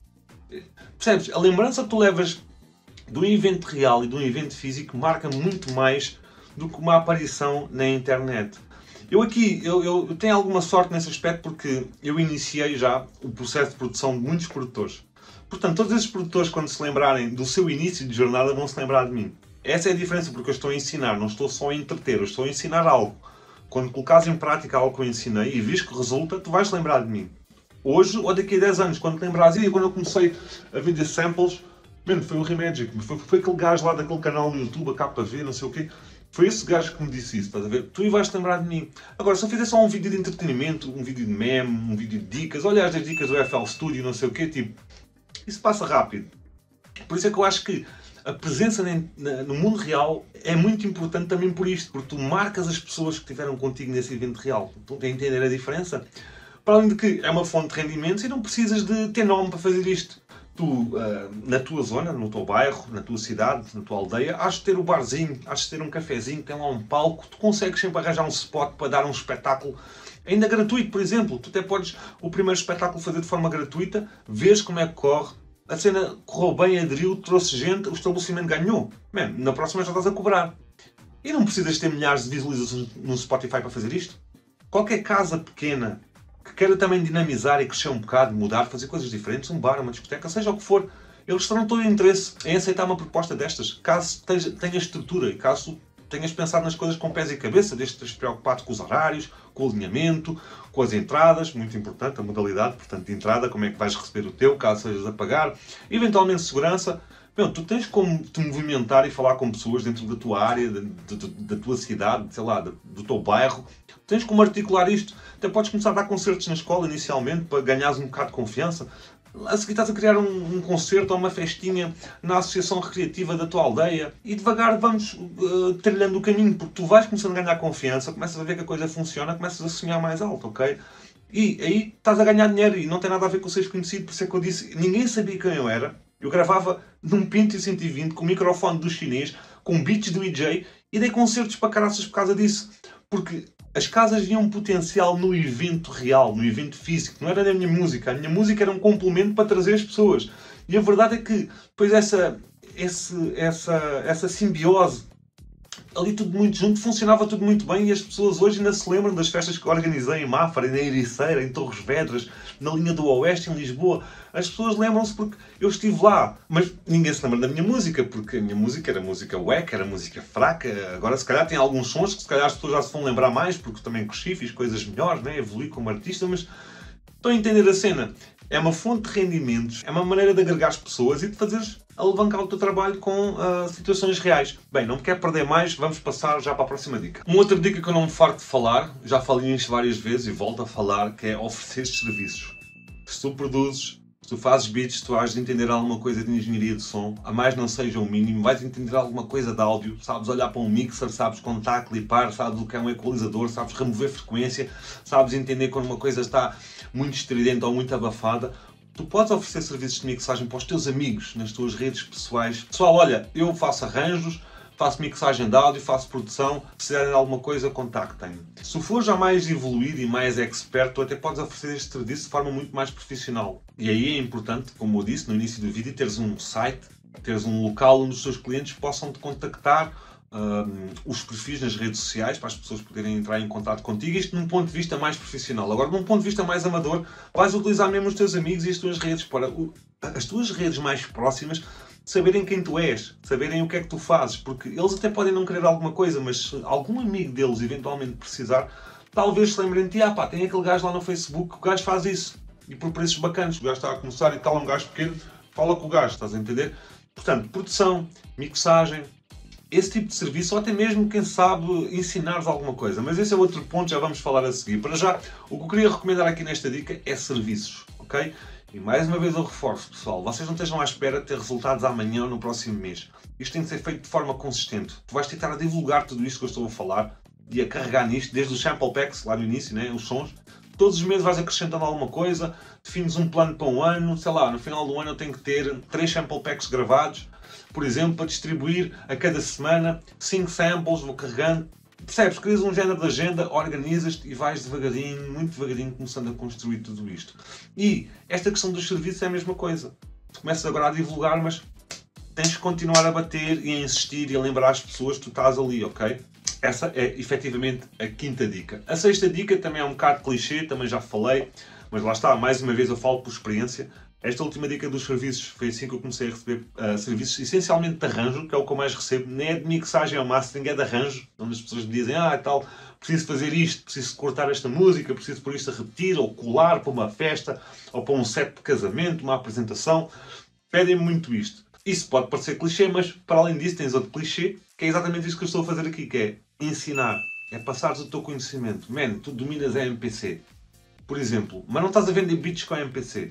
Speaker 1: percebes? A lembrança que tu levas de um evento real e de um evento físico marca muito mais do que uma aparição na internet. Eu tenho alguma sorte nesse aspecto porque eu iniciei já o processo de produção de muitos produtores. Portanto, todos esses produtores, quando se lembrarem do seu início de jornada, vão se lembrar de mim. Essa é a diferença, porque eu estou a ensinar, não estou só a entreter, eu estou a ensinar algo. Quando colocares em prática algo que eu ensinei e vês que resulta, tu vais lembrar de mim. Hoje ou daqui a 10 anos, quando te lembrares, e quando eu comecei a vender samples, foi o Remagic, foi aquele gajo lá daquele canal no YouTube, a KV, não sei o quê. Foi esse gajo que me disse isso, estás a ver? Tu vais-te lembrar de mim. Agora, se eu fizer só um vídeo de entretenimento, um vídeo de meme, um vídeo de dicas, olha as dicas do FL Studio, não sei o quê, tipo, isso passa rápido. Por isso é que eu acho que a presença no mundo real é muito importante também por isto, porque tu marcas as pessoas que estiveram contigo nesse evento real. Estão a entender a diferença? Para além de que é uma fonte de rendimentos e não precisas de ter nome para fazer isto. Tu, na tua zona, no teu bairro, na tua cidade, na tua aldeia, has de ter o barzinho, has de ter um cafezinho, tem lá um palco, tu consegues sempre arranjar um spot para dar um espetáculo ainda gratuito, por exemplo. Tu até podes o primeiro espetáculo fazer de forma gratuita, vês como é que corre, a cena correu bem, aderiu, trouxe gente, o estabelecimento ganhou. Man, na próxima já estás a cobrar. E não precisas ter milhares de visualizações no Spotify para fazer isto. Qualquer casa pequena que queira também dinamizar e crescer um bocado, mudar, fazer coisas diferentes, um bar, uma discoteca, seja o que for, eles terão todo o interesse em aceitar uma proposta destas, caso tenhas estrutura e caso tenhas pensado nas coisas com pés e cabeça, desde que estejas preocupado com os horários, com o alinhamento, com as entradas, muito importante, a modalidade, portanto, de entrada, como é que vais receber o teu, caso sejas a pagar, eventualmente segurança. Meu, tu tens como te movimentar e falar com pessoas dentro da tua área, da tua cidade, sei lá, do teu bairro. Tens como articular isto. Até podes começar a dar concertos na escola inicialmente para ganhares um bocado de confiança. A seguir estás a criar um concerto ou uma festinha na associação recreativa da tua aldeia e devagar vamos trilhando o caminho, porque tu vais começando a ganhar confiança, começas a ver que a coisa funciona, começas a sonhar mais alto, ok? E aí estás a ganhar dinheiro e não tem nada a ver com seres conhecido, por isso é que eu disse, ninguém sabia quem eu era. Eu gravava num Pinto 120 com o microfone do chinês, com beats do EJ e dei concertos para caraças por causa disso. Porque as casas viam potencial no evento real, no evento físico. Não era na minha música. A minha música era um complemento para trazer as pessoas. E a verdade é que depois essa simbiose, ali tudo muito junto, funcionava tudo muito bem e as pessoas hoje ainda se lembram das festas que organizei em Mafra, na Ericeira, em Torres Vedras, na linha do Oeste, em Lisboa. As pessoas lembram-se porque eu estive lá, mas ninguém se lembra da minha música, porque a minha música era música wack, era música fraca. Agora se calhar tem alguns sons que se calhar as pessoas já se vão lembrar mais, porque também cresci, fiz coisas melhores, né? Evolui como artista, mas estão a entender a cena. É uma fonte de rendimentos, é uma maneira de agregar as pessoas e de fazeres alavancar o teu trabalho com situações reais. Bem, não me quero perder mais, vamos passar já para a próxima dica. Uma outra dica que eu não me farto de falar, já falei nisto várias vezes e volto a falar, que é oferecer serviços. Se tu produzes, se tu fazes beats, se tu has de entender alguma coisa de engenharia de som, a mais não seja o mínimo, vais entender alguma coisa de áudio, sabes olhar para um mixer, sabes quando está a clipar, sabes o que é um equalizador, sabes remover frequência, sabes entender quando uma coisa está muito estridente ou muito abafada. Tu podes oferecer serviços de mixagem para os teus amigos, nas tuas redes pessoais. Pessoal, olha, eu faço arranjos, faço mixagem de áudio, faço produção, se precisarem de alguma coisa, contactem-me. Se for já mais evoluído e mais expert, tu até podes oferecer este serviço de forma muito mais profissional. E aí é importante, como eu disse no início do vídeo, teres um site, teres um local onde os teus clientes possam te contactar, os perfis nas redes sociais para as pessoas poderem entrar em contato contigo, isto num ponto de vista mais profissional. Agora, num ponto de vista mais amador, vais utilizar mesmo os teus amigos e as tuas redes para as tuas redes mais próximas saberem quem tu és, saberem o que é que tu fazes, porque eles até podem não querer alguma coisa, mas se algum amigo deles eventualmente precisar, talvez se lembrem de ti, pá, tem aquele gajo lá no Facebook, o gajo faz isso, e por preços bacanas, o gajo está a começar e tal, um gajo pequeno, fala com o gajo, estás a entender? Portanto, produção, mixagem, esse tipo de serviço, ou até mesmo, quem sabe, ensinar-vos alguma coisa. Mas esse é outro ponto, já vamos falar a seguir. Para já, o que eu queria recomendar aqui nesta dica é serviços, ok? E mais uma vez eu reforço, pessoal, vocês não estejam à espera de ter resultados amanhã ou no próximo mês. Isto tem que ser feito de forma consistente. Tu vais tentar a divulgar tudo isto que eu estou a falar e a carregar nisto, desde os sample packs, lá no início, né, os sons. Todos os meses vais acrescentando alguma coisa, defines um plano para um ano, sei lá, no final do ano eu tenho que ter 3 sample packs gravados, por exemplo, para distribuir a cada semana 5 samples, vou carregando. Percebes? Crias um género de agenda, organizas-te e vais devagarinho, muito devagarinho, começando a construir tudo isto. E esta questão dos serviços é a mesma coisa. Tu começas agora a divulgar, mas tens que continuar a bater e a insistir e a lembrar as pessoas que tu estás ali, ok? Essa é efetivamente a quinta dica. A sexta dica também é um bocado clichê, também já falei, mas lá está, mais uma vez eu falo por experiência. Esta última dica dos serviços foi assim que eu comecei a receber serviços essencialmente de arranjo, que é o que eu mais recebo. Nem é de mixagem ou mastering, é de arranjo, onde as pessoas me dizem, tal, preciso fazer isto, preciso cortar esta música, preciso pôr isto a repetir, ou colar para uma festa, ou para um set de casamento, uma apresentação. Pedem-me muito isto. Isso pode parecer clichê, mas para além disso tens outro clichê, que é exatamente isso que eu estou a fazer aqui, que é ensinar, é passares o teu conhecimento. Man, tu dominas a MPC, por exemplo, mas não estás a vender beats com a MPC.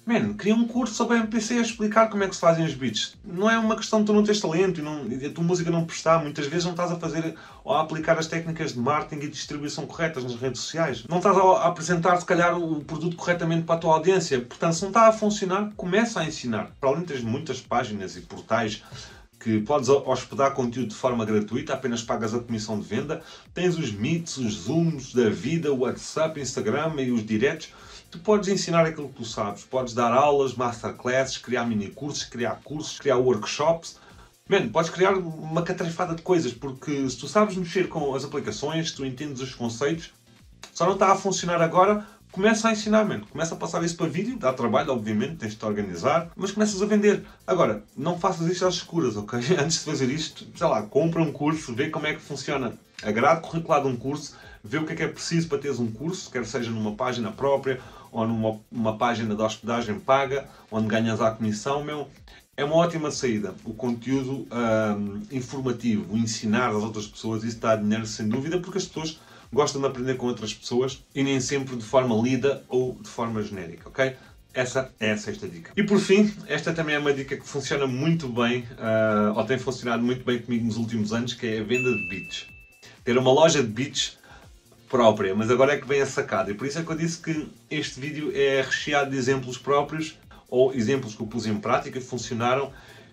Speaker 1: Man, cria um curso sobre MPC a explicar como é que se fazem os beats. Não é uma questão de tu não teres talento e a tua música não prestar. Muitas vezes não estás a fazer ou a aplicar as técnicas de marketing e distribuição corretas nas redes sociais. Não estás a apresentar, se calhar, o produto corretamente para a tua audiência. Portanto, se não está a funcionar, começa a ensinar. Para além tens muitas páginas e portais que podes hospedar conteúdo de forma gratuita, apenas pagas a comissão de venda. Tens os Meets, os Zooms da vida, o WhatsApp, Instagram e os Directs. Tu podes ensinar aquilo que tu sabes, podes dar aulas, masterclasses, criar mini-cursos, criar workshops. Man, podes criar uma catrefada de coisas, porque se tu sabes mexer com as aplicações, se tu entendes os conceitos, só não está a funcionar agora, começa a ensinar, man. Começa a passar isso para vídeo, dá trabalho, obviamente, tens de te organizar, mas começas a vender. Agora, não faças isto às escuras, ok? Antes de fazer isto, sei lá, compra um curso, vê como é que funciona a grade curricular de um curso, vê o que é preciso para teres um curso, quer seja numa página própria ou numa página de hospedagem paga, onde ganhas a comissão, meu. É uma ótima saída. O conteúdo informativo, o ensinar às outras pessoas, isso dá dinheiro sem dúvida, porque as pessoas gostam de aprender com outras pessoas e nem sempre de forma lida ou de forma genérica, ok? Essa é a sexta dica. E por fim, esta também é uma dica que funciona muito bem, ou tem funcionado muito bem comigo nos últimos anos, que é a venda de beats. Ter uma loja de beats própria, mas agora é que vem a sacada. E por isso é que eu disse que este vídeo é recheado de exemplos próprios, ou exemplos que eu pus em prática, que funcionaram,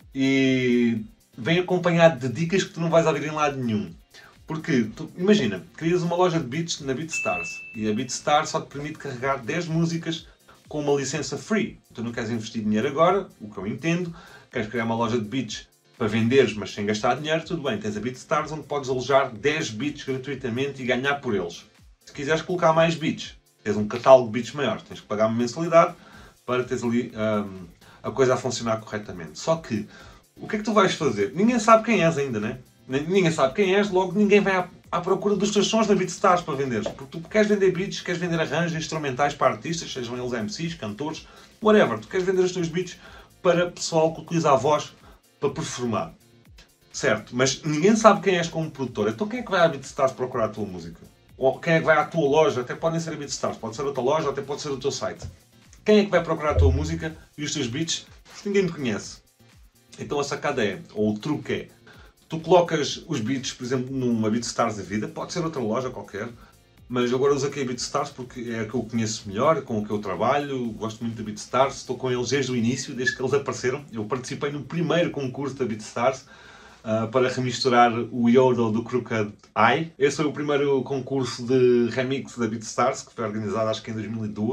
Speaker 1: e vem acompanhado de dicas que tu não vais ouvir em lado nenhum. Porque, imagina, crias uma loja de beats na BeatStars, e a BeatStars só te permite carregar 10 músicas com uma licença free. Tu não queres investir dinheiro agora, o que eu entendo, queres criar uma loja de beats para venderes, mas sem gastar dinheiro, tudo bem, tens a BeatStars onde podes alojar 10 beats gratuitamente e ganhar por eles. Se quiseres colocar mais beats, tens um catálogo de beats maior, tens que pagar uma mensalidade para teres ali a coisa a funcionar corretamente. Só que, o que é que tu vais fazer? Ninguém sabe quem és ainda, né? Ninguém sabe quem és, logo ninguém vai à procura dos teus sons na BeatStars para venderes. Porque tu queres vender beats, queres vender arranjos instrumentais para artistas, sejam eles MCs, cantores, whatever. Tu queres vender os teus beats para pessoal que utiliza a voz para performar. Certo, mas ninguém sabe quem és como produtor. Então quem é que vai à BeatStars procurar a tua música? Ou quem é que vai à tua loja? Até podem ser a BeatStars, pode ser outra loja, até pode ser o teu site. Quem é que vai procurar a tua música e os teus beats se ninguém te conhece? Então a sacada é, ou o truque é, tu colocas os beats, por exemplo, numa BeatStars da vida, pode ser outra loja qualquer, mas agora uso aqui a BeatStars porque é a que eu conheço melhor, com o que eu trabalho, gosto muito da BeatStars, estou com eles desde o início, desde que eles apareceram. Eu participei no primeiro concurso da BeatStars para remisturar o Yodel do Crooked Eye. Esse foi o primeiro concurso de remix da BeatStars, que foi organizado acho que em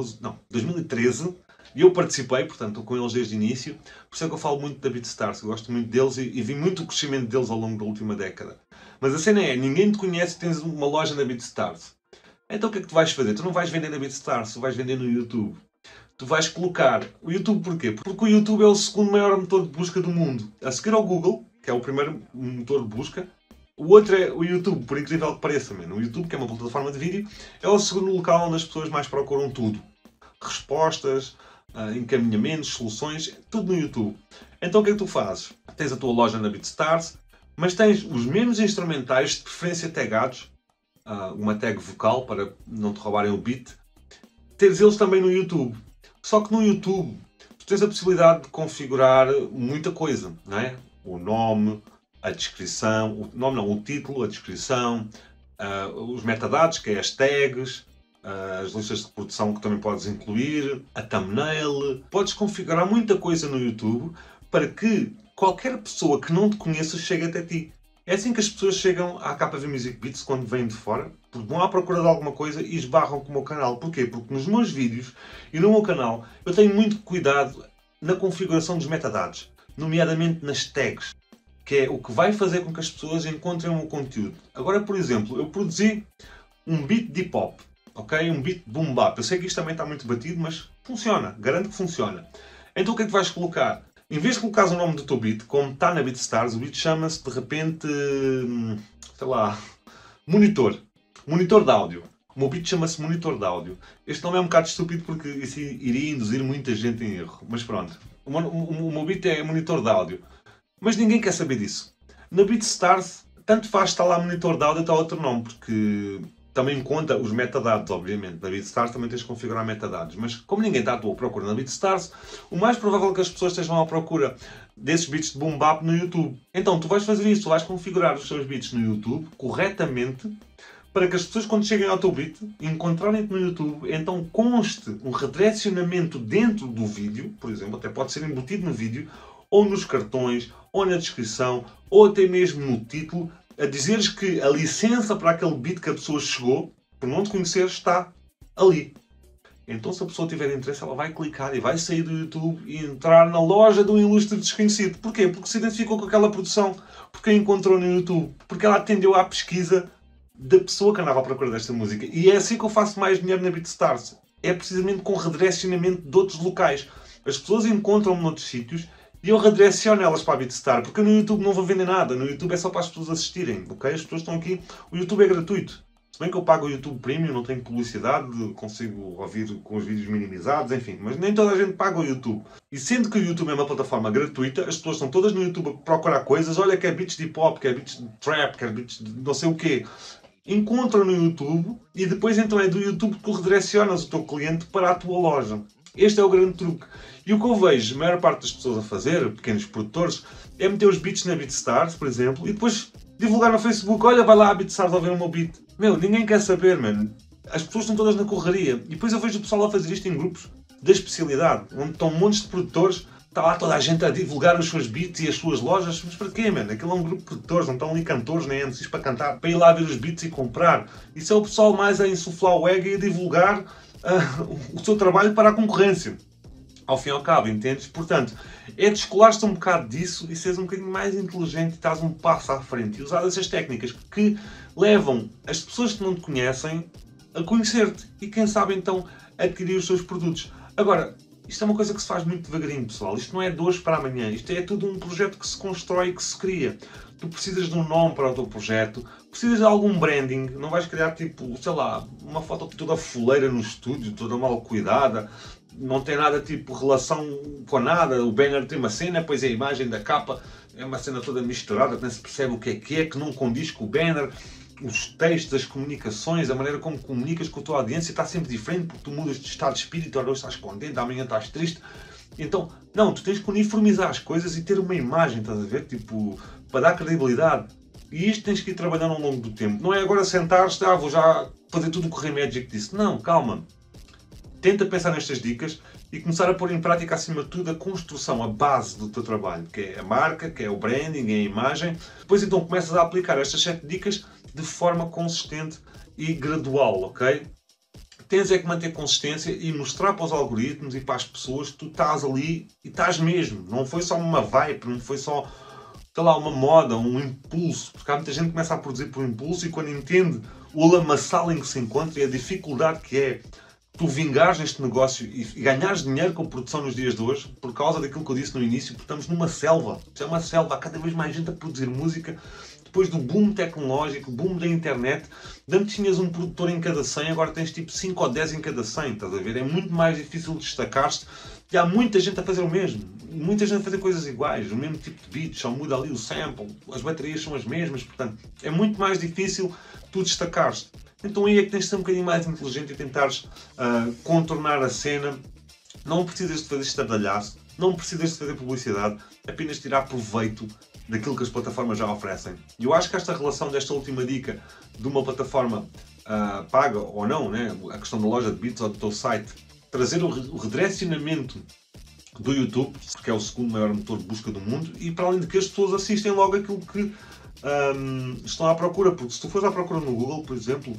Speaker 1: 2013. E eu participei, portanto, estou com eles desde o início. Por isso é que eu falo muito da BeatStars, eu gosto muito deles e vi muito o crescimento deles ao longo da última década. Mas a cena é, ninguém te conhece e tens uma loja na BeatStars. Então o que é que tu vais fazer? Tu não vais vender na BeatStars, tu vais vender no YouTube. Tu vais colocar... O YouTube porquê? Porque o YouTube é o segundo maior motor de busca do mundo. A seguir ao Google, que é o primeiro motor de busca, o outro é o YouTube, por incrível que pareça. Mesmo. O YouTube, que é uma plataforma de vídeo, é o segundo local onde as pessoas mais procuram tudo. Respostas, encaminhamentos, soluções, tudo no YouTube. Então o que é que tu fazes? Tens a tua loja na BeatStars, mas tens os mesmos instrumentais, de preferência tagados, uma tag vocal para não te roubarem o beat, teres eles também no YouTube. Só que no YouTube tu tens a possibilidade de configurar muita coisa, não é? O nome, a descrição, o título, a descrição, os metadados, que é as tags, as listas de reprodução que também podes incluir, a thumbnail. Podes configurar muita coisa no YouTube para que qualquer pessoa que não te conheça chegue até ti. É assim que as pessoas chegam à KV Music Beats quando vêm de fora, porque vão à procura de alguma coisa e esbarram com o meu canal. Porquê? Porque nos meus vídeos e no meu canal eu tenho muito cuidado na configuração dos metadados, nomeadamente nas tags, que é o que vai fazer com que as pessoas encontrem o meu conteúdo. Agora, por exemplo, eu produzi um beat de hip-hop, ok? Um beat boom bap. Eu sei que isto também está muito batido, mas funciona, garanto que funciona. Então o que é que vais colocar? Em vez de colocares o nome do teu beat, como está na BeatStars, o beat chama-se de repente, sei lá, monitor de áudio. O meu beat chama-se monitor de áudio. Este nome é um bocado estúpido porque isso iria induzir muita gente em erro, mas pronto. O meu beat é monitor de áudio. Mas ninguém quer saber disso. Na BeatStars, tanto faz estar lá monitor de áudio, está outro nome, porque também conta os metadados, obviamente. Na BeatStars também tens de configurar metadados. Mas como ninguém está à tua procura na BeatStars, o mais provável é que as pessoas estejam à procura desses beats de boom bap no YouTube. Então tu vais fazer isso, tu vais configurar os seus beats no YouTube corretamente, para que as pessoas, quando cheguem ao teu beat, encontrarem-te no YouTube, então conste um redirecionamento dentro do vídeo, por exemplo, até pode ser embutido no vídeo, ou nos cartões, ou na descrição, ou até mesmo no título, a dizeres que a licença para aquele beat que a pessoa chegou, por não te conhecer, está ali. Então, se a pessoa tiver interesse, ela vai clicar e vai sair do YouTube e entrar na loja de um ilustre desconhecido. Porquê? Porque se identificou com aquela produção, porque a encontrou no YouTube, porque ela atendeu à pesquisa da pessoa que andava à procura desta música. E é assim que eu faço mais dinheiro na BeatStars. É precisamente com redirecionamento de outros locais. As pessoas encontram-me noutros sítios e eu redireciono elas para a BeatStars, porque no YouTube não vou vender nada. No YouTube é só para as pessoas assistirem, ok? As pessoas estão aqui. O YouTube é gratuito. Se bem que eu pago o YouTube Premium, não tenho publicidade, consigo ouvir com os vídeos minimizados, enfim. Mas nem toda a gente paga o YouTube. E sendo que o YouTube é uma plataforma gratuita, as pessoas estão todas no YouTube a procurar coisas. Olha, quer beats de hip-hop, quer beats de trap, quer beats de não sei o quê. Encontram no YouTube e depois então é do YouTube que tu redirecionas o teu cliente para a tua loja. Este é o grande truque. E o que eu vejo a maior parte das pessoas a fazer, pequenos produtores, é meter os beats na BeatStars, por exemplo, e depois divulgar no Facebook. Olha, vai lá a BeatStars a ver o meu beat. Meu, ninguém quer saber, mano. As pessoas estão todas na correria. E depois eu vejo o pessoal a fazer isto em grupos da especialidade, onde estão montes de produtores. Está lá toda a gente a divulgar os seus beats e as suas lojas. Mas para quê, mano? Aquilo é um grupo de produtores, não estão ali cantores nem MCs para cantar, para ir lá ver os beats e comprar. Isso é o pessoal mais a insuflar o ego e a divulgar o seu trabalho para a concorrência. Ao fim e ao cabo, entendes? Portanto, é descolar-te um bocado disso e seres um bocadinho mais inteligente e estás um passo à frente. E usar essas técnicas que levam as pessoas que não te conhecem a conhecer-te e, quem sabe, então, adquirir os seus produtos. Agora, isto é uma coisa que se faz muito devagarinho, pessoal. Isto não é de hoje para amanhã. Isto é tudo um projeto que se constrói e que se cria. Tu precisas de um nome para o teu projeto, precisas de algum branding. Não vais criar, tipo, sei lá, uma foto toda fuleira no estúdio, toda mal cuidada. Não tem nada, tipo, relação com nada. O banner tem uma cena, depois a imagem da capa é uma cena toda misturada, que nem se percebe o que é, que não condiz com o banner. Os textos, as comunicações, a maneira como comunicas com a tua audiência está sempre diferente, porque tu mudas de estado de espírito, hoje estás contente, amanhã estás triste. Então, não, tu tens que uniformizar as coisas e ter uma imagem, estás a ver? Tipo, para dar credibilidade. E isto tens que ir trabalhando ao longo do tempo. Não é agora sentar-te, vou já fazer tudo o que o Rei Magic disse. Não, calma. Tenta pensar nestas dicas e começar a pôr em prática, acima de tudo, a construção, a base do teu trabalho, que é a marca, que é o branding, é a imagem. Depois então começas a aplicar estas 7 dicas de forma consistente e gradual, ok? Tens é que manter consistência e mostrar para os algoritmos e para as pessoas que tu estás ali e estás mesmo. Não foi só uma vibe, não foi só, sei lá, uma moda, um impulso. Porque há muita gente que começa a produzir por impulso e quando entende o lamaçal em que se encontra e a dificuldade que é tu vingares neste negócio e ganhares dinheiro com a produção nos dias de hoje, por causa daquilo que eu disse no início, porque estamos numa selva. Isto é uma selva, há cada vez mais gente a produzir música. Depois do boom tecnológico, boom da internet, antes tinhas um produtor em cada 100, agora tens tipo 5 ou 10 em cada 100, estás a ver? É muito mais difícil destacar-te e há muita gente a fazer o mesmo. Muita gente a fazer coisas iguais, o mesmo tipo de beats, só muda ali o sample, as baterias são as mesmas, portanto, é muito mais difícil tu destacares-te. Então aí é que tens de ser um bocadinho mais inteligente e tentares contornar a cena. Não precisas de fazer estardalhaço, não precisas de fazer publicidade, apenas tirar proveito daquilo que as plataformas já oferecem. E eu acho que esta relação desta última dica de uma plataforma paga ou não, né? A questão da loja de beats ou do teu site, trazer o redirecionamento do YouTube, porque é o segundo maior motor de busca do mundo, e para além de que as pessoas assistem logo aquilo que estão à procura, porque se tu fores à procura no Google, por exemplo,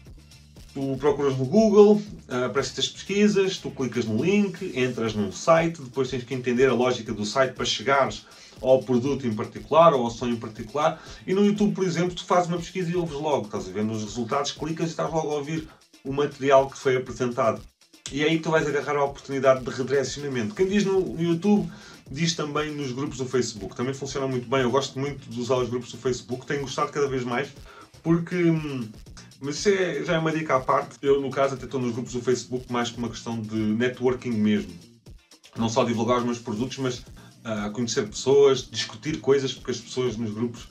Speaker 1: tu procuras no Google, aparecem as pesquisas, tu clicas no link, entras num site, depois tens que entender a lógica do site para chegares ao produto em particular ou ao som em particular, e no YouTube, por exemplo, tu fazes uma pesquisa e ouves logo, estás a ver nos resultados, clicas e estás logo a ouvir o material que foi apresentado. E é aí que tu vais agarrar a oportunidade de redirecionamento. Quem diz no YouTube, diz também nos grupos do Facebook. Também funciona muito bem. Eu gosto muito de usar os grupos do Facebook. Tenho gostado cada vez mais porque... Mas isso já é uma dica à parte. Eu, no caso, até estou nos grupos do Facebook mais por uma questão de networking mesmo. Não só divulgar os meus produtos, mas conhecer pessoas, discutir coisas, porque as pessoas nos grupos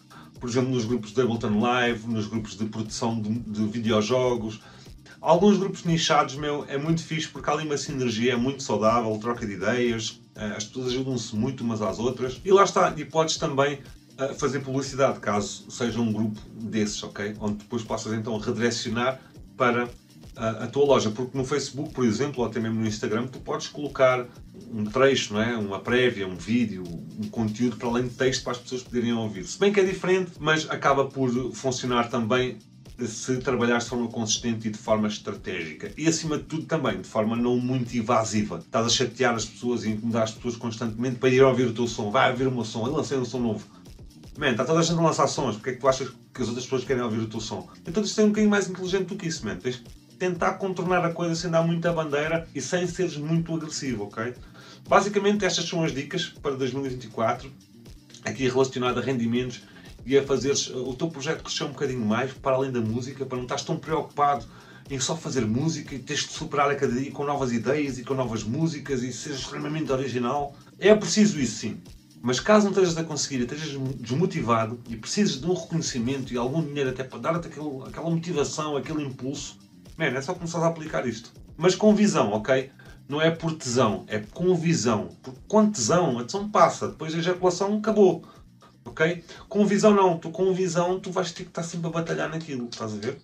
Speaker 1: por exemplo, nos grupos de Ableton Live, nos grupos de produção de videojogos. Alguns grupos nichados, é muito fixe porque há ali uma sinergia, é muito saudável, troca de ideias, as pessoas ajudam-se muito umas às outras. E lá está, e podes também fazer publicidade, caso seja um grupo desses, ok? Onde depois possas então redirecionar para a tua loja, porque no Facebook, por exemplo, ou até mesmo no Instagram, tu podes colocar um trecho, não é? Uma prévia, um vídeo, um conteúdo para além de texto para as pessoas poderem ouvir. Se bem que é diferente, mas acaba por funcionar também se trabalhares de forma consistente e de forma estratégica. E acima de tudo também, de forma não muito invasiva. Estás a chatear as pessoas e incomodar as pessoas constantemente para ir ouvir o teu som. Vai ouvir o meu som, eu lancei um som novo. Man, está toda a gente a lançar sons, porque é que tu achas que as outras pessoas querem ouvir o teu som? Então isto é um bocadinho mais inteligente do que isso, man. Tens de tentar contornar a coisa sem dar muita bandeira e sem seres muito agressivo, ok? Basicamente estas são as dicas para 2024, aqui relacionado a rendimentos e a fazeres o teu projeto crescer um bocadinho mais, para além da música, para não estás tão preocupado em só fazer música e tens de superar a cada dia com novas ideias e com novas músicas e seres extremamente original. É preciso isso, sim. Mas caso não estejas a conseguir e estejas desmotivado e precises de um reconhecimento e algum dinheiro até para dar-te aquela motivação, aquele impulso, é só começar a aplicar isto. Mas com visão, ok? Não é por tesão, é com visão. Porque com tesão, a tesão passa, depois a ejaculação acabou. Ok? Com visão não, com visão tu vais ter que estar sempre a batalhar naquilo, estás a ver?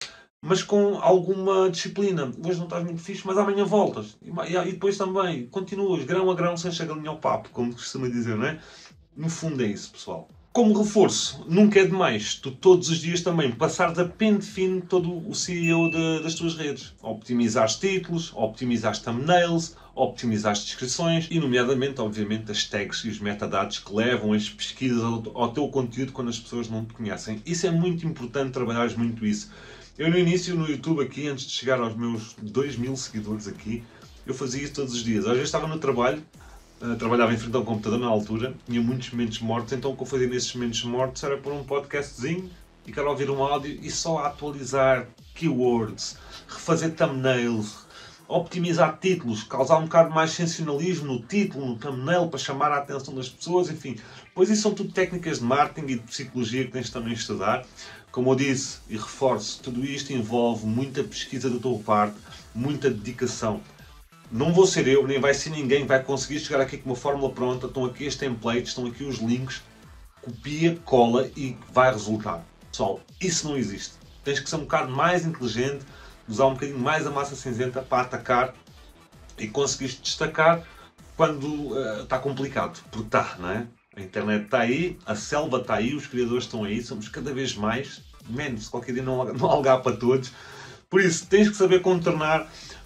Speaker 1: Mas com alguma disciplina. Hoje não estás muito fixe, mas amanhã voltas. E depois também, continuas, grão a grão, sem chegar ao papo, como costuma dizer, não é? No fundo é isso, pessoal. Como reforço, nunca é demais tu todos os dias também passares a pente fino todo o CEO das tuas redes. Optimizares títulos, optimizares thumbnails, optimizares descrições e, nomeadamente, obviamente, as tags e os metadados que levam as pesquisas ao teu conteúdo quando as pessoas não te conhecem. Isso é muito importante, trabalhares muito isso. Eu no início, no YouTube aqui, antes de chegar aos meus 2000 seguidores aqui, eu fazia isso todos os dias. Às vezes estava no trabalho, trabalhava em frente ao computador na altura, tinha muitos momentos mortos, então o que eu fazia nesses momentos mortos era pôr um podcastzinho, ficar a ouvir um áudio e só a atualizar keywords, refazer thumbnails, optimizar títulos, causar um bocado mais sensacionalismo no título, no thumbnail, para chamar a atenção das pessoas, enfim. Pois isso são tudo técnicas de marketing e de psicologia que tens também de estudar. Como eu disse e reforço, tudo isto envolve muita pesquisa da tua parte, muita dedicação. Não vou ser eu, nem vai ser ninguém que vai conseguir chegar aqui com uma fórmula pronta. Estão aqui as templates, estão aqui os links, copia, cola e vai resultar. Pessoal, isso não existe. Tens que ser um bocado mais inteligente, usar um bocadinho mais a massa cinzenta para atacar e conseguires destacar quando está complicado. Porque está, não é? A internet está aí, a selva está aí, os criadores estão aí, somos cada vez mais, menos, qualquer dia não há lugar para todos. Por isso, tens que saber contornar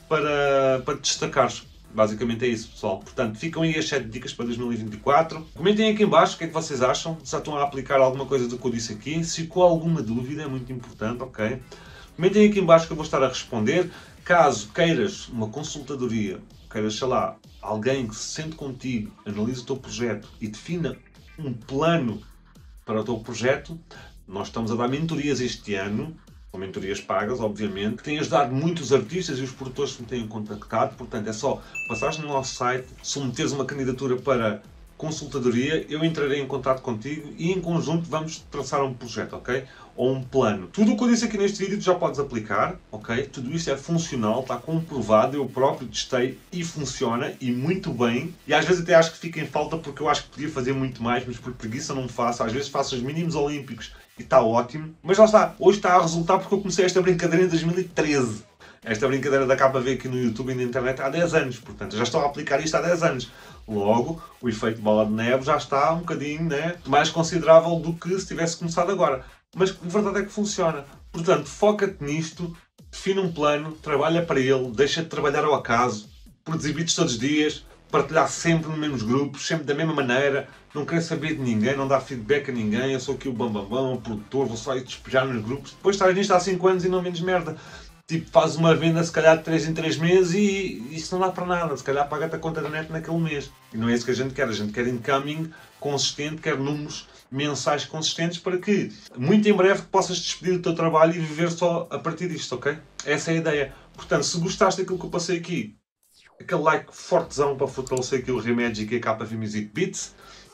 Speaker 1: para te destacares. Basicamente é isso, pessoal. Portanto, ficam aí as 7 dicas para 2024. Comentem aqui em baixo o que é que vocês acham, se já estão a aplicar alguma coisa do que eu disse aqui. Se ficou alguma dúvida, é muito importante, ok? Comentem aqui em baixo que eu vou estar a responder. Caso queiras uma consultadoria, queiras, sei lá, alguém que se sente contigo, analise o teu projeto e defina um plano para o teu projeto, nós estamos a dar mentorias este ano, com mentorias pagas, obviamente, que têm ajudado muitos artistas e os produtores que me têm contactado. Portanto, é só passares no nosso site, submeteres uma candidatura para consultadoria, eu entrarei em contato contigo e em conjunto vamos traçar um projeto, ok? Ou um plano. Tudo o que eu disse aqui neste vídeo tu já podes aplicar, ok? Tudo isto é funcional, está comprovado, eu próprio testei e funciona, e muito bem. E às vezes até acho que fica em falta porque eu acho que podia fazer muito mais, mas por preguiça não faço. Às vezes faço os mínimos olímpicos e está ótimo. Mas lá está, hoje está a resultar porque eu comecei esta brincadeira em 2013. Esta brincadeira da capa ver aqui no YouTube e na internet há 10 anos, portanto, eu já estou a aplicar isto há 10 anos. Logo, o efeito bola de neve já está um bocadinho, né, mais considerável do que se tivesse começado agora. Mas a verdade é que funciona. Portanto, foca-te nisto, define um plano, trabalha para ele, deixa de trabalhar ao acaso, produzir vídeos todos os dias, partilhar sempre nos mesmos grupos, sempre da mesma maneira, não querer saber de ninguém, não dar feedback a ninguém, eu sou aqui o bambambam, o produtor, vou só ir despejar nos grupos. Depois estás nisto há 5 anos e não vendes merda. Tipo, fazes uma venda se calhar de 3 em 3 meses e isso não dá para nada. Se calhar paga-te a conta da net naquele mês. E não é isso que a gente quer. A gente quer incoming consistente, quer números mensais consistentes para que, muito em breve, possas despedir do teu trabalho e viver só a partir disto, ok? Essa é a ideia. Portanto, se gostaste daquilo que eu passei aqui, aquele like fortezão para fortalecer aqui o Remédio e a KV Music Beats.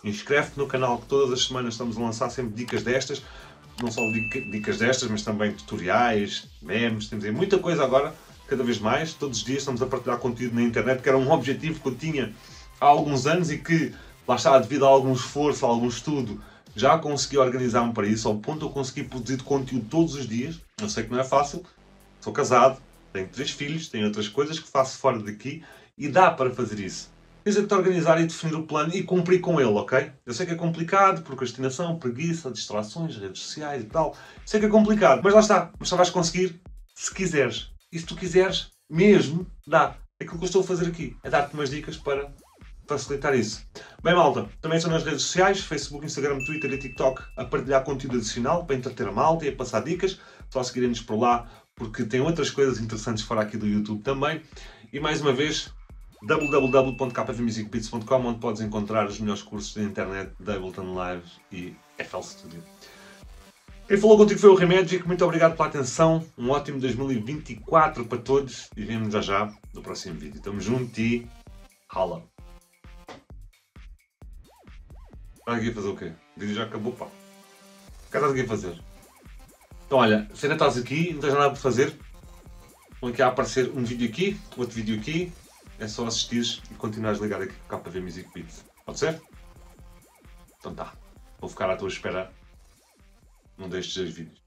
Speaker 1: Inscreve-te no canal, que todas as semanas estamos a lançar sempre dicas destas. Não só dicas destas, mas também tutoriais, memes, temos aí muita coisa agora, cada vez mais. Todos os dias estamos a partilhar conteúdo na internet, que era um objetivo que eu tinha há alguns anos e que, lá está, devido a algum esforço, a algum estudo, já consegui organizar-me para isso, ao ponto de eu conseguir produzir conteúdo todos os dias. Eu sei que não é fácil, sou casado, tenho 3 filhos, tenho outras coisas que faço fora daqui e dá para fazer isso. Tens é que te organizar e definir o plano e cumprir com ele, ok? Eu sei que é complicado, procrastinação, preguiça, distrações, redes sociais e tal. Sei que é complicado, mas lá está. Mas só vais conseguir se quiseres. E se tu quiseres, mesmo, dá. Aquilo que eu estou a fazer aqui é dar-te umas dicas para facilitar isso. Bem, malta, também estou nas redes sociais, Facebook, Instagram, Twitter e TikTok, a partilhar conteúdo adicional para entreter a malta e a passar dicas. Só seguirem-nos por lá, porque tem outras coisas interessantes fora aqui do YouTube também. E mais uma vez, www.kvmusicbeats.com, onde podes encontrar os melhores cursos da internet de Ableton Live e FL Studio. Quem falou contigo foi o Remédio. Muito obrigado pela atenção. Um ótimo 2024 para todos e vemo-nos já no próximo vídeo. Estamos juntos e rala. Estás aqui a fazer o quê? O vídeo já acabou, pá. O que estás aqui a fazer? Então olha, se ainda estás aqui, não tens nada para fazer, vão aqui a aparecer um vídeo aqui, outro vídeo aqui. É só assistires e continuares ligado aqui com o KV Music Beats. Pode ser? Então tá. Vou ficar à tua espera num destes 2 vídeos.